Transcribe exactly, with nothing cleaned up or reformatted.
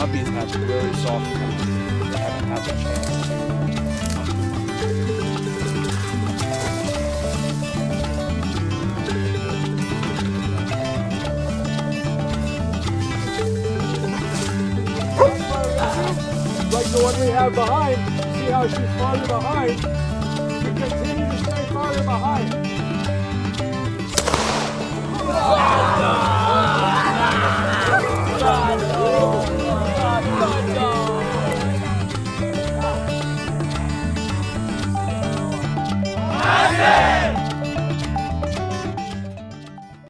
puppies hatch really soft and they haven't had the chance to. Like the one we have behind, see how she's farther behind? You continue to stay farther behind.